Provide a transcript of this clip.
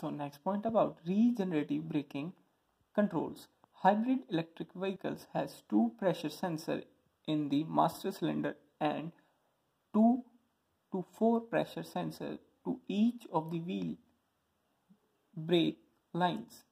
So next point about regenerative braking controls. Hybrid electric vehicles has two pressure sensors in the master cylinder and 2 to 4 pressure sensors to each of the wheel brake lines.